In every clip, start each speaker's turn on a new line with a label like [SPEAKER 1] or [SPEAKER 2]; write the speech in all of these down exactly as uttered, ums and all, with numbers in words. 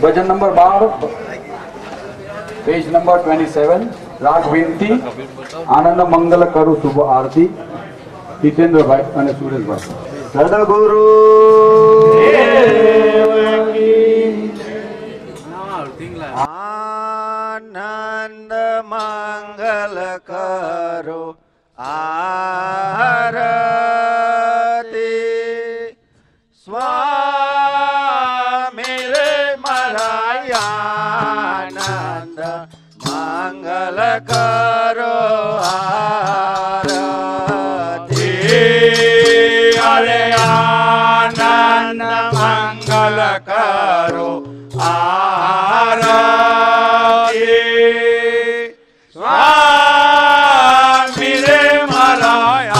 [SPEAKER 1] भजन number बारह, page number सत्ताईस, राग विनती, आनंद मंगल करू शुभ आरती, जितेंद्र भाई और सुरेश भाई।
[SPEAKER 2] सदगुरु आनंद मंगल करो आरती, स्वामी रे मारा आनंद मंगल करो आरती। अरे आनंद मंगल करो आरती, स्वामी रे मारा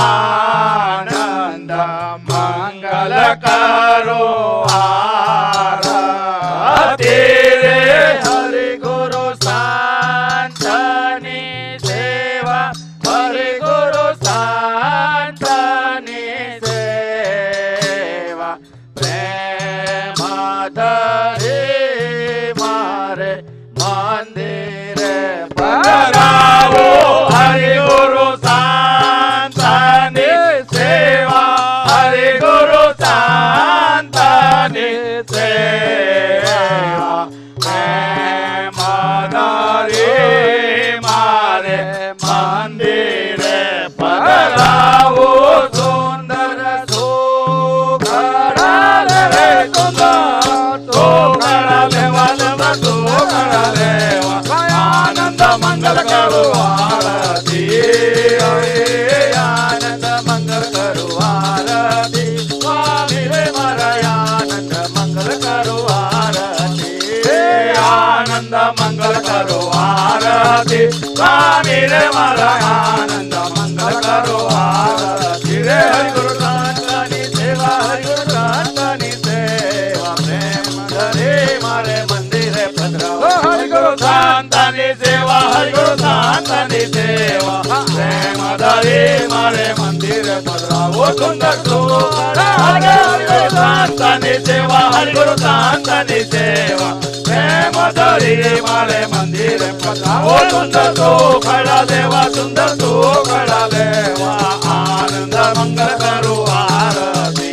[SPEAKER 2] आनंद मंगल करो आरती। रे हरि गुरु संतनी सेवा, हरि गुरु संतनी सेवा, प्रेम धरे मारे मंदिर पधराओ। हरि गुरु संतनी सेवा, हरि गुरु संतनी सेवा, प्रेम धरे मारे मंदिर पधराओ। सुंदर सुघड़ रे सुंदर सुघड़ लेवा लेवा सुघड़ लेवा, आनंद मंगल करो आरती। आनंद मंगल करो आरती, स्वामी रे मारा आनंद मंगल करो आरती। आनंद मंगल करो आरती, स्वामी रे मारा आनंद मंगल करो आरती। रे हरि गुरु संतनी सेवा, हरि गुरु संतनी सेवा, प्रेम धरे मारे मंदिर पधराओ। हरि गुरु संतनी सेवा, हरि गुरु संतनी सेवा, प्रेम धरे मारे मंदिर पधराओ। सुंदर सुघड़ हरि गुरु संतनी सेवा, हरि गुरु संतनी सेवा, प्रेम धरे मारे मंदिर पधराओ। सुंदर सुघड़ देवा, सुंदर सुघड़ देवा, आनंद मंगल करो आरती।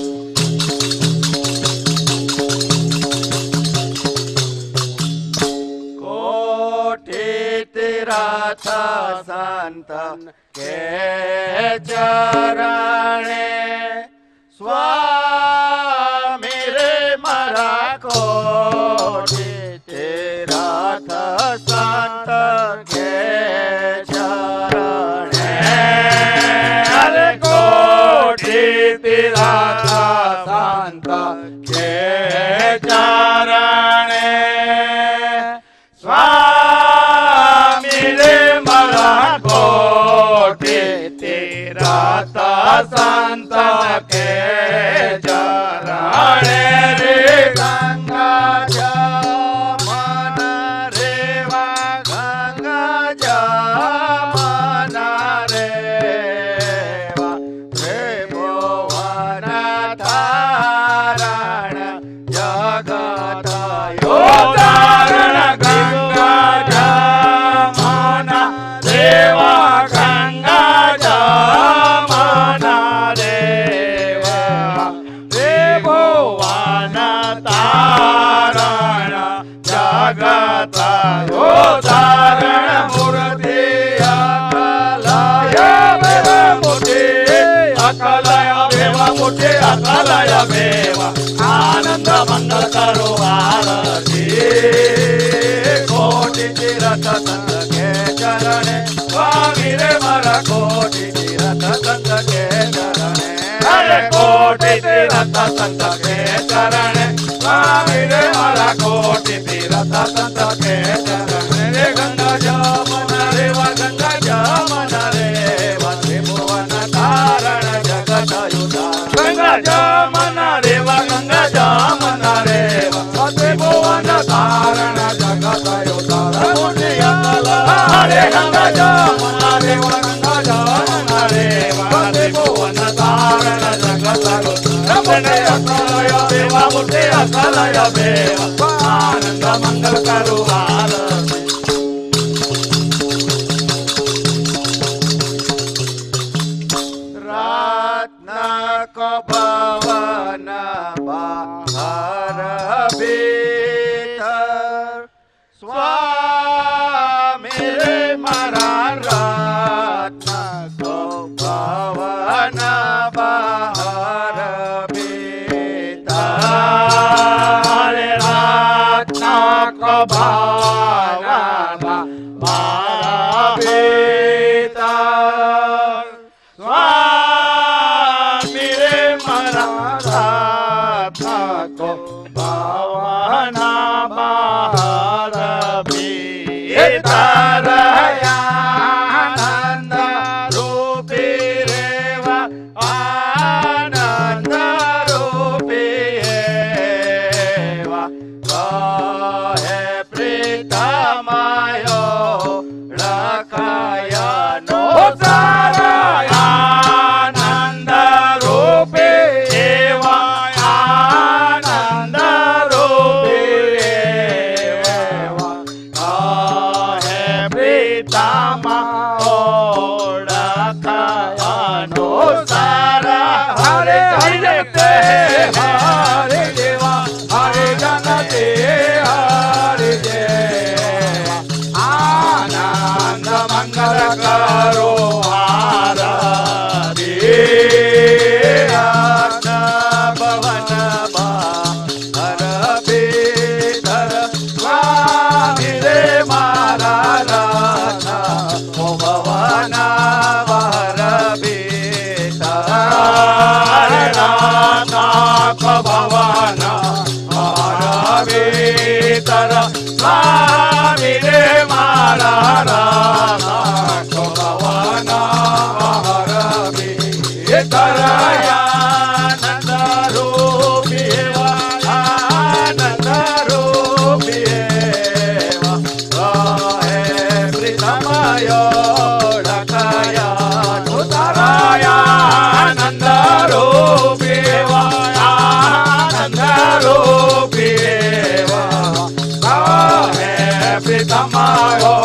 [SPEAKER 2] कोटि तीर्थ संत के चरणे, स्वामी रे मारा कोटि तीर्थ संत के चरणे। अरे कोटि तीर्थ संत के चरणे, स्वामी रे मारा कोटि तीर्थ संत के चरणे। रे गंगा जमुना रेवा, गंगा जमुना रेवा, त्रिभुवन धारण जगत यो धारण। गंगा जमुना रेवा, गंगा जमुना रेवा, त्रिभुवन धारण जगत यो धारण। मूर्ति अकलय बेवा मूर्ति, अकलय बेवा मूर्ति, अकलय बेवा, आनंद मंगल करो आरती। कोटि तीर्थ संत के चरणे, स्वामी रे मारा कोटि तीर्थ संत के चरणे। अरे कोटि तीर्थ संत के चरणे, स्वामी रे मारा कोटि तीर्थ संत के चरणे। रे गंगा जमुना रेवा, गंगा जमुना रेवा, त्रिभुवन धारण जगत युधारण। गंगा जमुना रेवा, गंगा जमुना रेवा, त्रिभुवन धारण जगत युधारण। मूर्ति अकलय, हरे गंगा जमुना रेवा, गंगा जमुना रेवा, त्रिभुवन धारण जगत युधारण। मूर्ति अकलय बेवा, मूर्ति अकलय बेवा, करो आरती। रत्न को भवन बाहर भीतर स्वामी रे मारा रत्न को भवन बाहर भीतर रत्न को भवन बाहर भीतर स्वामी रे मारा रत्न को भवन बाहर भीतर आनंद रूपी रेवा आनंद रूपी हेवा कहे प्रीतमायो रखयनो सारा आनंद रूपी हेवा आनंद रूपी हेवा कहे प्रीतमायो रखयनो सारा हरे जगते हरे देवा हरे जनते हरे देवा आनंद मंगल करो आरती रत्न भवन बाहर भीतर स्वामी रे मारा रत्न को भवन बाहर भीतर रत्न को भवन बाहर भीतर स्वामी रे मारा रत्न को भवन बाहर भीतर आनंद रूपी हेवा आनंद रूपी हेवा कहे प्रीतमायो रखयनो सारा आनंद रूपी हेवा आनंद रूपी हेवा कहे प्रीतमायो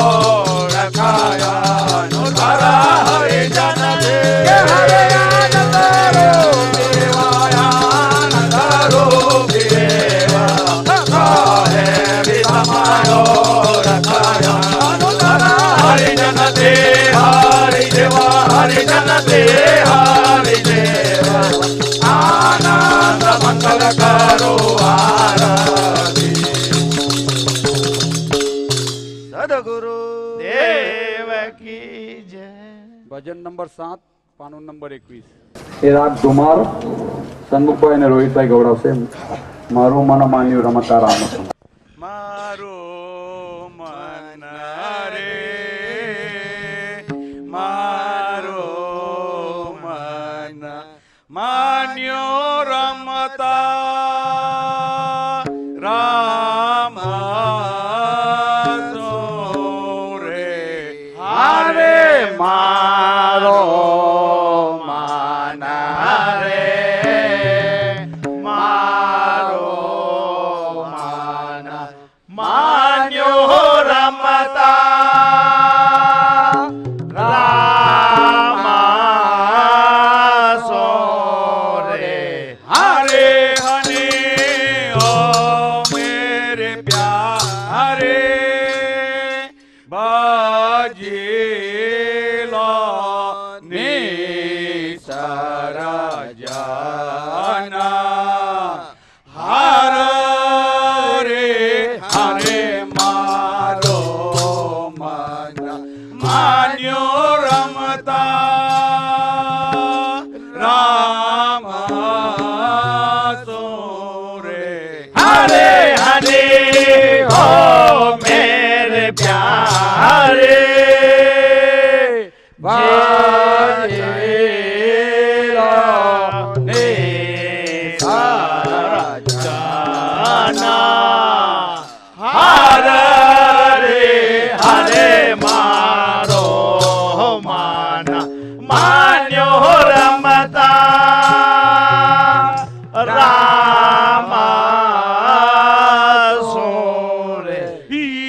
[SPEAKER 2] रखयनो सारा हरि जन हरे आनंद रूपी हेवा आनंद रूपी हेवा कहे प्रीतमायो रखयनो सारा हरि जन दे हरि देवा हरि जन दे हरि देवा आनंद मंगल करो आरती। सद्गुरु देव की जय।
[SPEAKER 1] भजन नंबर सात पानून नंबर एकवीस हे राग धुमार सन्मुखभाई અને રોહિતભાઈ ગૌડાવશે મારું મન માન્યું રમતા રામ
[SPEAKER 2] मारो मन रे मारो मन मान्यो रमता राम रे हरे मारो मन रे मारो मन मान्यो रमता राम सोरे हरे हने ओ मेरे प्यारे बाजिलो निसर जाना हर रे हरे मारो मन मान्यो रमता राम सोरे हरे हरे हो मेरे प्यारे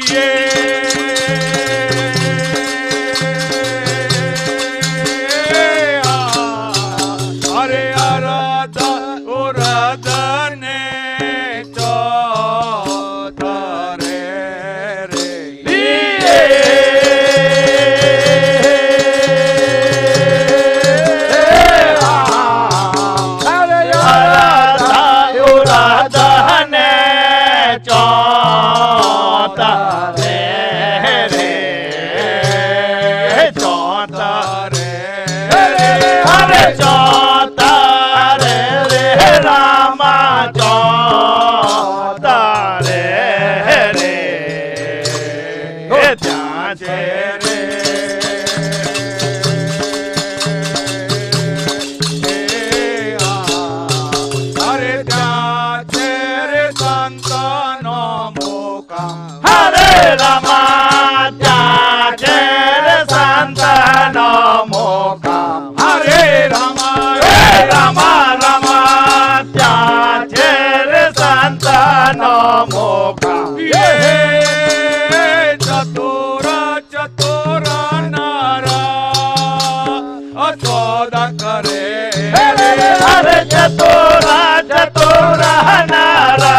[SPEAKER 2] अरे अरद उरद ने चौधरे रे अरे अरद उरद ने चौधरे रे चौधरे अरे चौधरे रे रामा चौधरे रे जाचे रे अरे जाचे रे संतानो मुका हरे रामा जाचे रे संतानो मुका हरे रामा रे रामा रामा जाचे रे संतानो मुका ये चतुर चतुर नारा अचोदा करे अरे चतुर चतुर नारा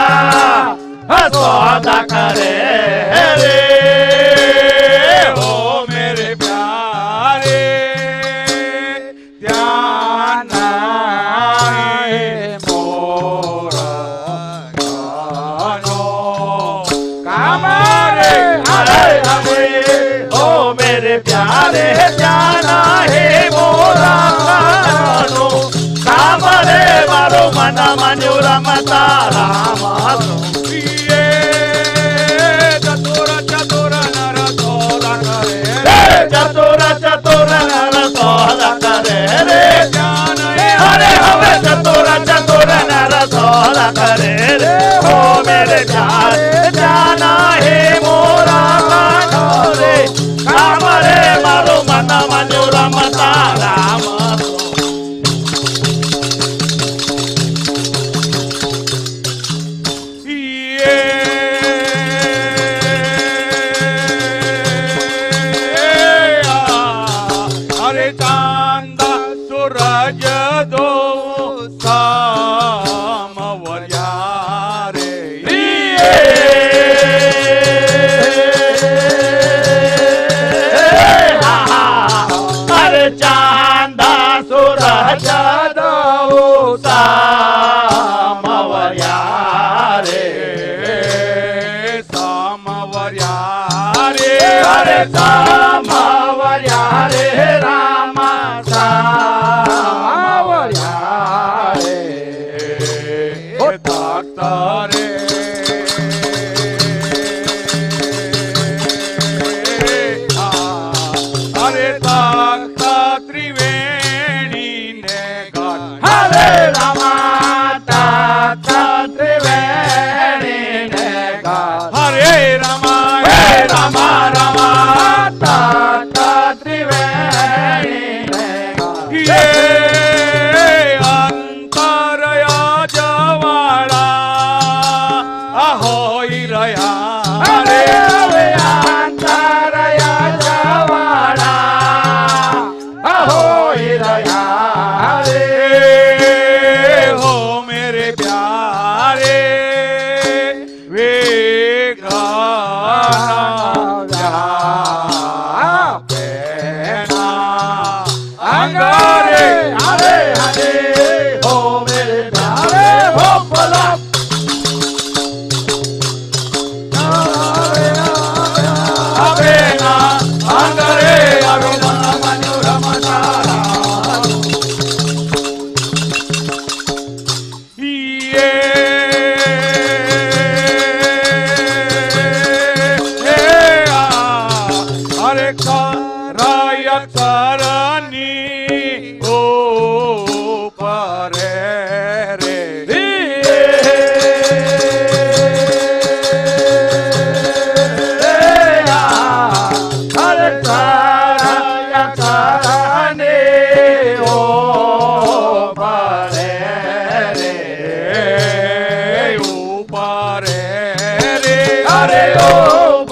[SPEAKER 2] अचोदा करे रे हो मेरे प्यारे ध्यान मोरा गानो कामारे हरे हरे ओ मेरे प्यारे जाना है मोरा गानो कामरे मारो मन मंजूरा मता राम ये चतुर चतुर नर सोदा करे चतुर चतुर नर सोदा करे रे जान हरे हवे चतुर चतुर नर सोदा करे रे हो मेरे प्यारे जाना है मोरा गानो रे काम रे मारो मन मंजूरा मता राम अरे चांद सूरज दो सामवरिया रे अरे चांद सूरज दो सामवरिया रे सामवरिया रे अरे सामवरिया रे रामा सामवरिया रे ओ तख्त रे अरे तख्त त्रिवेणी ने घाट हरे रामा तख्त त्रिवेणी ने घाट हरे रामा हे रामा रामा तख्त त्रिवेणी ने घाट ये अंतरया जवाड़ा अहोई रया हरे अंतरया जवाड़ा अहोई रया हरे हो मेरे प्यारे वे गाना पेना अंगारे हरे हरे हो मेरे प्यारे हो बोला अबेना अंगारे अरुण मनोरम तारा ये अरे कराय करनी ओ परे रे अरे कराय करनी ओ परे रे ऊपर रे अरे ओ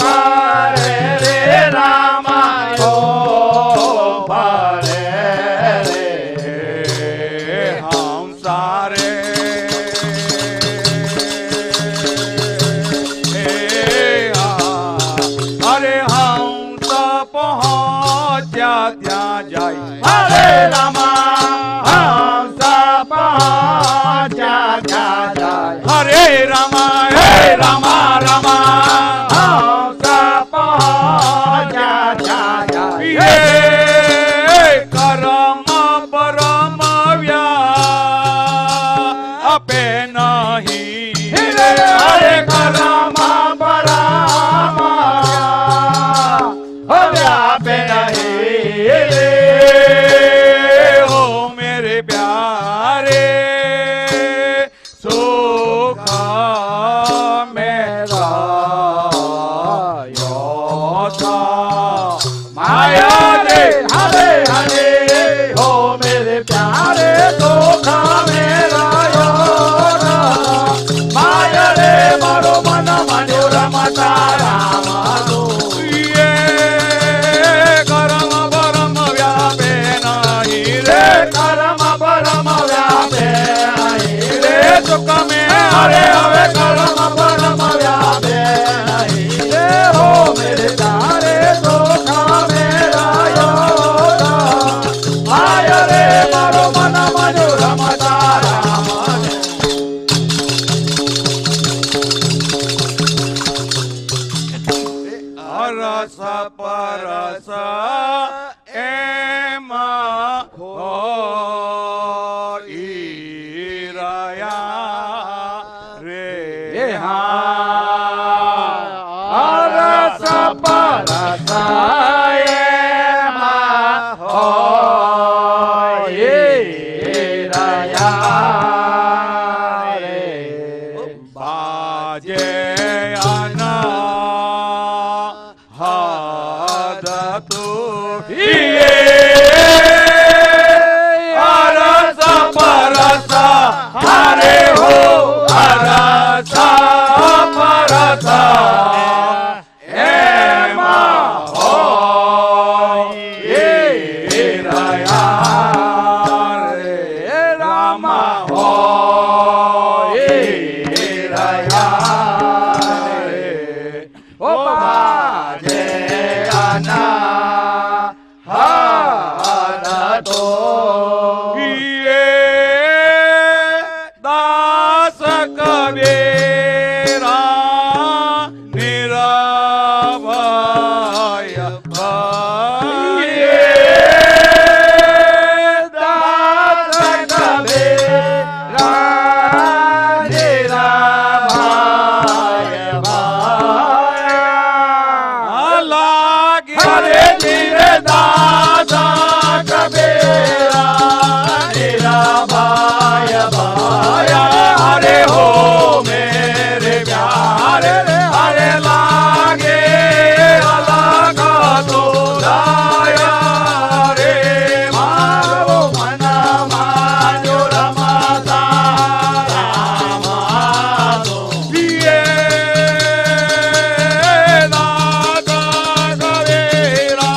[SPEAKER 2] अरे हवे कर्म परम व्यापे नहीं रे हो मेरे तारे दुखा मेरा योदा आय रे मारो मन मनोरम तारा मन रस परस एम हो रया रे हाँ रस परस एम हो रया रे बाजे अना अरस परस हरे हो अरस परस एम हो रया रे राम हो रया रे ओ बाजे अना दास कबीरा निरभय दास कबीरा निरभय लागे धीरे दास कबीरा निरभय भाया हरे हो मेरे प्यारे हरे लागे अलग तो लाया रे मारो मन मानो रमता रामा तो ये दादा कबीरा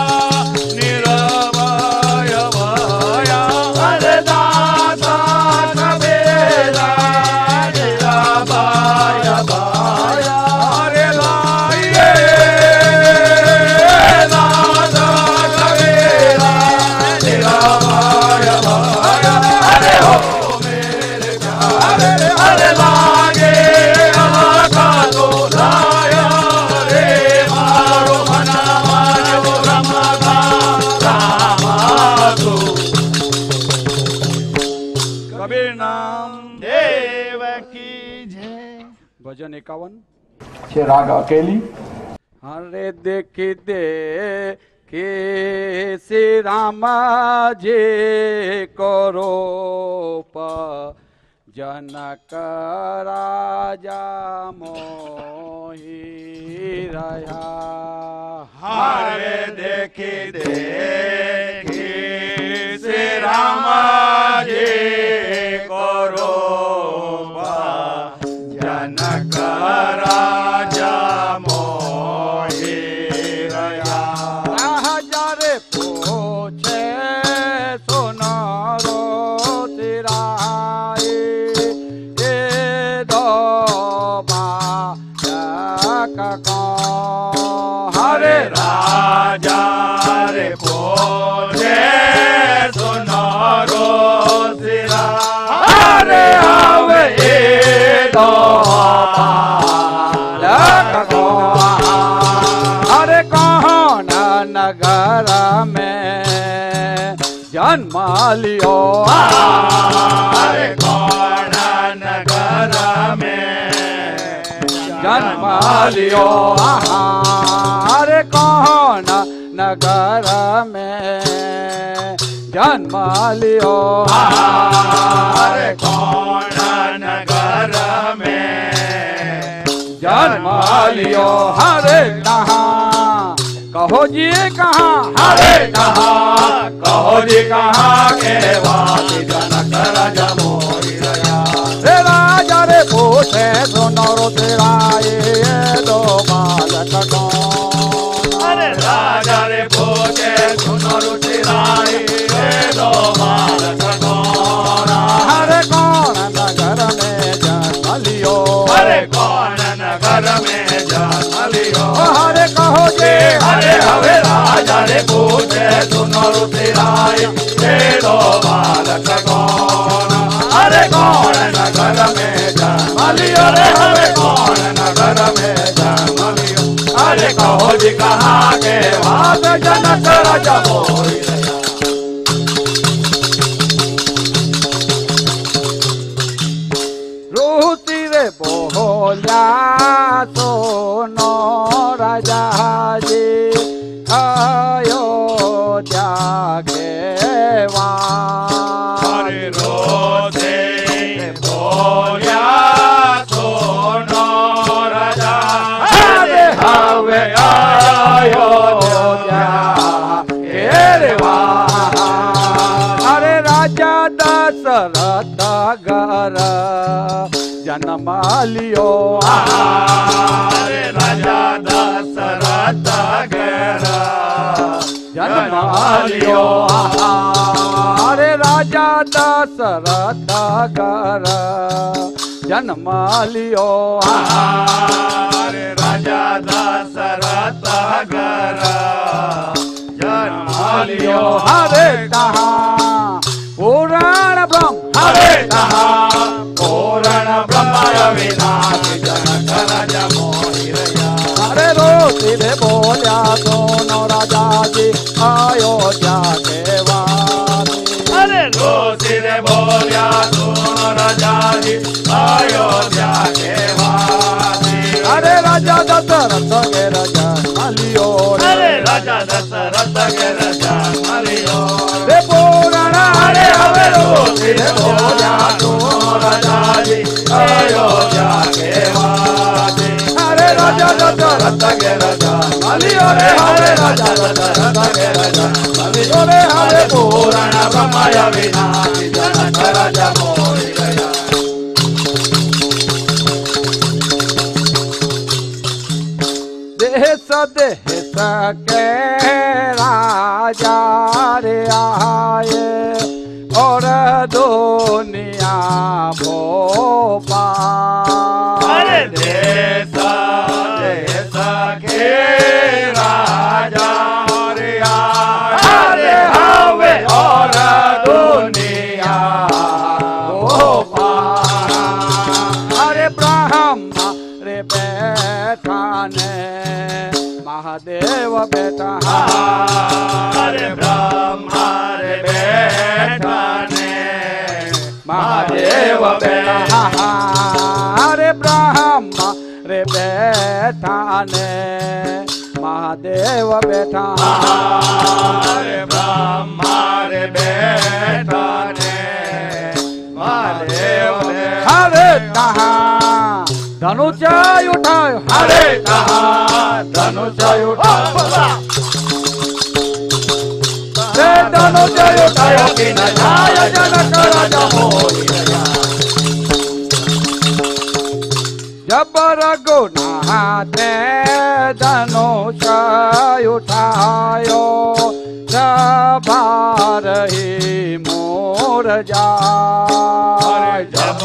[SPEAKER 2] निरभय भाया हरे दादा कबीरा निरभय भाया हरे लाए दादा कबीरा निरभय भाया हरे हो मेरे प्यारे हरे लागे अलका तो लाया रे मारो मना मानो रमता रामा तो कबीर नाम देव की जय।
[SPEAKER 1] भजन एकावन છે રાગ અકેલી હરે દેખી દે કે શ્રી રામાજી કરો जनक राजा मोही रहा
[SPEAKER 2] हरे देखी देखी श्री राम जी करो जनक राजा मोही रहा
[SPEAKER 1] राजा रे पूछे सुनारो तेरा
[SPEAKER 2] हरे राजा रे पूछे सुनो रो सिरा हरे आवे दो
[SPEAKER 1] हरे कौन नगर में जन्म लियो
[SPEAKER 2] हरे कौन नगर में
[SPEAKER 1] जन्म लियो हरे कौन नगर में जन्म लियो
[SPEAKER 2] हरे कौन नगर में
[SPEAKER 1] जन्म लियो हरे कहाँ कहो जी कहाँ
[SPEAKER 2] हरे कहाँ कहो जी कहाँ के बात जनक राजा मोरी रया
[SPEAKER 1] रे राजा रे पूछे सुनो रो तेरा ये दो बालक कौन
[SPEAKER 2] अरे राजा रे पूछे सुनो रो तेरा ये दो बालक कौन
[SPEAKER 1] हरे कौन नगर में जन्म लियो
[SPEAKER 2] जन्म लियो।
[SPEAKER 1] हरे कहो जे
[SPEAKER 2] हरे हवे राजा रे पूछे सुनो ऋषिराय ये दो बालक कौन। अरे कौन नगर में जन्म लियो रे हवे कौन नगर में जन्म लियो। अरे कहो जी कहाँ के बात जनक राजा बोल
[SPEAKER 1] ऋषि रे बोल्या सोनो राजा जी अयोध्या के वास।
[SPEAKER 2] हरे रोजे बोल्या सोनो राजा हरे हवे अयोध्या के वास।
[SPEAKER 1] अरे राजा दशरथ घर जन्म लियो।
[SPEAKER 2] हरे राजा दशरथ घर
[SPEAKER 1] जन्म लियो। अरे राजा दशरथ घर जन्म लियो।
[SPEAKER 2] हरे राजा दशरथ घर जन्म लियो।
[SPEAKER 1] हरे तहाँ पुराण ब्रह्म
[SPEAKER 2] हरे तहाँ पूर्ण ब्रह्म अविनाशी जनक राजा मोहि रया।
[SPEAKER 1] हरे रोषि रे बोल्या दोनों राजा जी अयोध्या के वासी।
[SPEAKER 2] अरे रोषि रे बोल्या दोनों राजा जी अयोध्या के वासी।
[SPEAKER 1] अरे राजा दशरथ के राजा लियो।
[SPEAKER 2] अरे राजा दशरथ के राजा लियो।
[SPEAKER 1] रे पुराण
[SPEAKER 2] हरे हवे रोषि रे बोल्या दोनों राजा जी अयोध्या के वासी।
[SPEAKER 1] हरे राजा दशरथ
[SPEAKER 2] के राजा लियो रे हरे राजा दशरथ के राजा लियो रे हरे पूर्ण ब्रह्म अविनाशी जनक राजा मोहि रया।
[SPEAKER 1] देश देश के राजा रे आए और दुनिया भोपाल।
[SPEAKER 2] हरे देश देश के राजा रे आए हरे हवे और दुनिया भोपाल।
[SPEAKER 1] अरे ब्रह्मा रे बैठा ने महादेव बेटा।
[SPEAKER 2] हरे ब्रह्मा रे बैठा ने महादेव बेटा।
[SPEAKER 1] अरे ब्रह्मा रे बैठा ने महादेव बेटा।
[SPEAKER 2] हरे ब्रह्मा रे बैठा ने महादेव बेटा।
[SPEAKER 1] हरे कहाँ धनुष उठायो।
[SPEAKER 2] हरे कहाँ धनुष उठायो।
[SPEAKER 1] रे धनुष उठायो
[SPEAKER 2] कि न जाय जनक राजा मोहि रया।
[SPEAKER 1] जब रघुनाथ ने धनुष उठायो सवार ही मोर जाय।
[SPEAKER 2] जब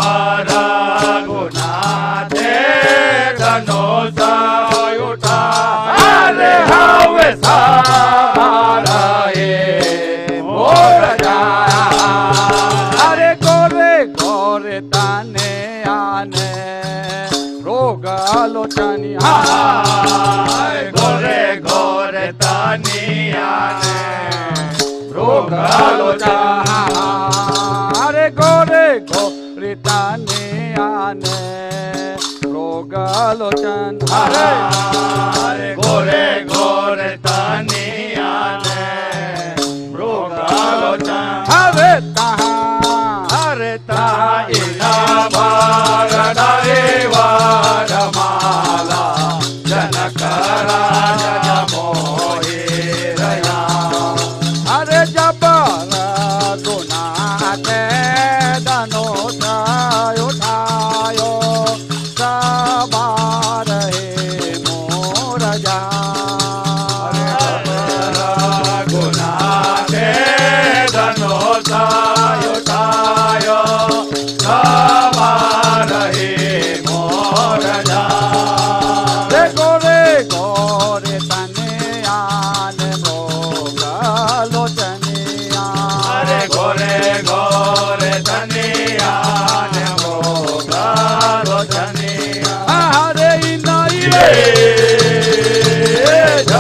[SPEAKER 2] रघुनाथ धनुष उठायो हरे हवे सवार ही मोर जाय।
[SPEAKER 1] अरे गोरे गोरे ताने आने रोग लोचनी।
[SPEAKER 2] हाय गोरे गोरे तानिया ने रोग लोचनी।
[SPEAKER 1] अरे गोरे गोरे ताने आने रोग लोचन।
[SPEAKER 2] हरे गोरे गोरे तानिया ने रोग लोचन।
[SPEAKER 1] हरे तहाँ
[SPEAKER 2] हरे ताइना बारदारे वारमाला जनक राजा मोहि रया।
[SPEAKER 1] अरे जब रघुनाथ धनुष उठायो सवार हे मोर जाय।
[SPEAKER 2] रघुनाथ धनुष उठायो सवार हे मोर जाय।
[SPEAKER 1] रे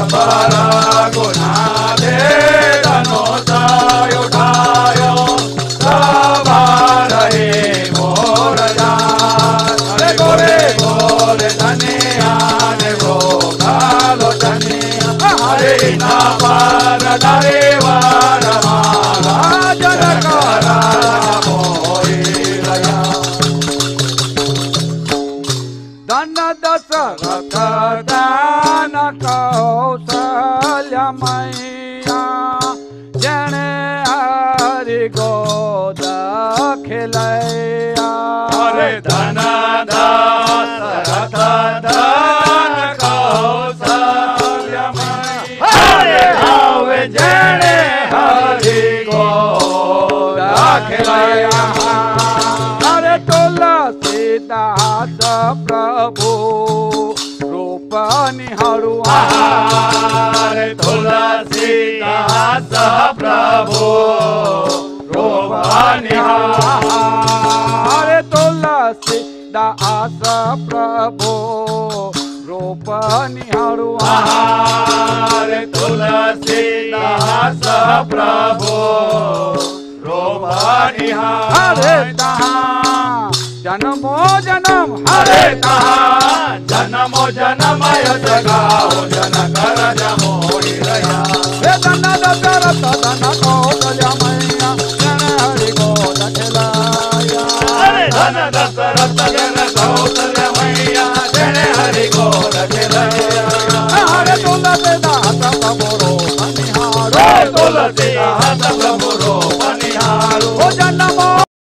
[SPEAKER 2] पर गुना दे धनुष उठायो सवार हे मोर जान अरे गोरे गोरे धनिया ने गोगालो धनिया हरे ना पर धरे वार माला जनकरा मोरी लया धन दशरथ दान कौशल्य मैया जने हरि गोद खिलैया अरे धन दशरथ दान कौशल्य मैया हरे जने हरि गोद खिलैया अरे तुलसीदास प्रभु रूप निहारुआ रे तुलसीदास प्रभु रूप निहारुआ रे तुलसीदास प्रभु रूप निहारुआ रे तुलसीदास प्रभु रूप निहारे तहाँ जन्मो जन्म हरे तहाँ जन्मो जन्म यश गाओ जन कर जम